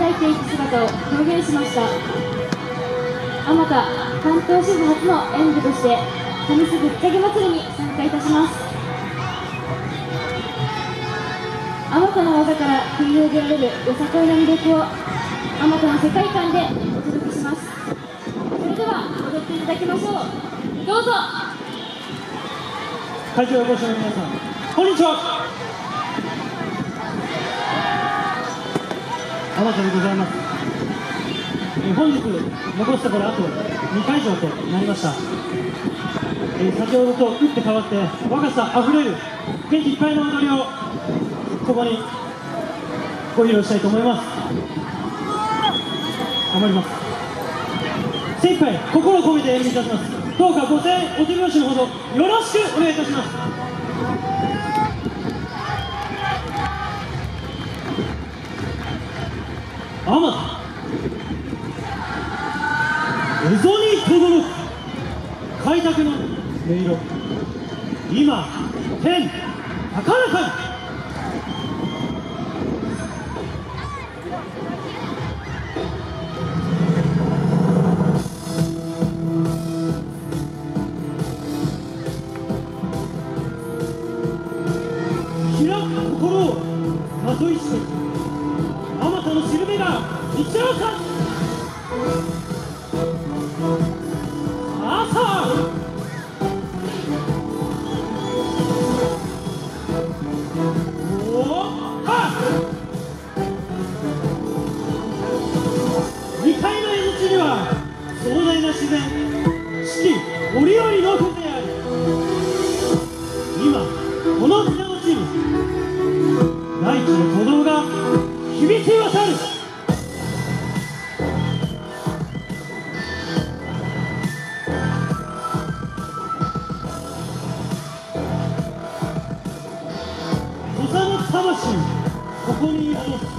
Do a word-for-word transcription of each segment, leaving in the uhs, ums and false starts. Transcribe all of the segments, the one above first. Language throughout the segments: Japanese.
抱いていく姿を表現しました。あまた関東支部初の演舞として神栖ぶっちゃけ祭りに参加いたします。あまたの技から繰り広げられるよさこいの魅力をあまたの世界観でお届けします。それでは踊っていただきましょう。どうぞ。 会場をご視聴の皆さん、こんにちは。あまたでございます。え本日残すところあとにかいじょうとなりました。え先ほどと打って変わって若さあふれる元気いっぱいの踊りをここにご披露したいと思います。頑張ります。精一杯心を込めて演舞いたします。どうかご声援お手拍子のほどよろしくお願いいたします。あまた蝦夷にとどろく開拓の音色、今天高らかに。開く心をまといしてあまたのしるべが一応か。朝おはにかいの江口には壮大な自然四季折々の風情あり、今この北の地に大地の鼓動が響き渡る。土佐の魂ここに戻す。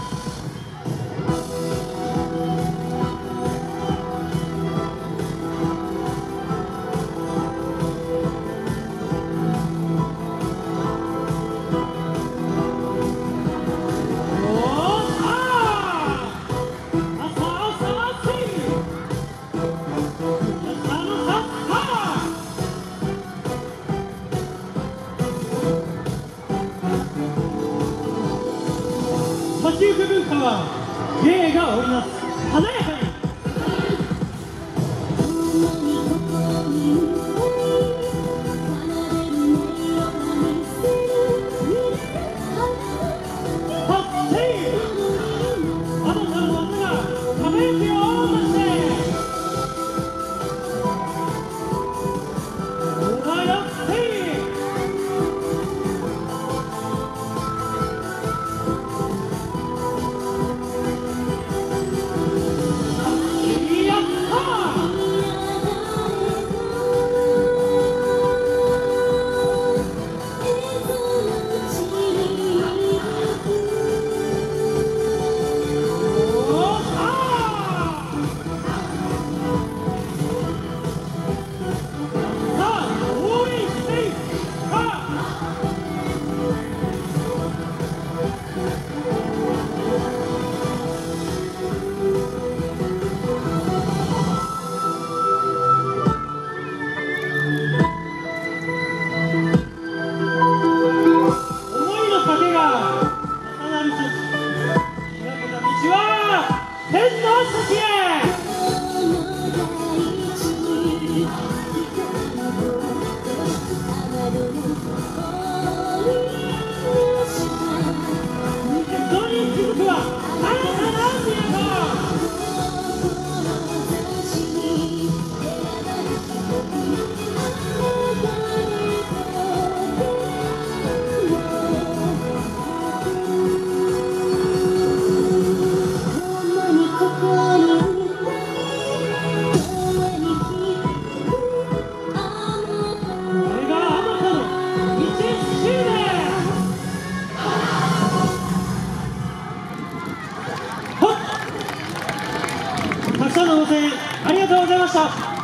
町行く文化は芸が織りなす華やかに。あなたの技が輝きを増して輝ってたくさんのご声援ありがとうございました。